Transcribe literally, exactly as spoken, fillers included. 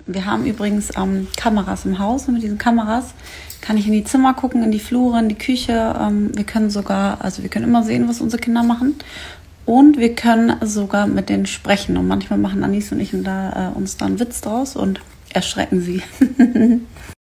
Wir haben übrigens ähm, Kameras im Haus und mit diesen Kameras kann ich in die Zimmer gucken, in die Flure, in die Küche. Ähm, wir können sogar, also wir können immer sehen, was unsere Kinder machen. Und wir können sogar mit denen sprechen. Und manchmal machen Anis und ich und da, äh, uns da einen Witz draus und erschrecken sie.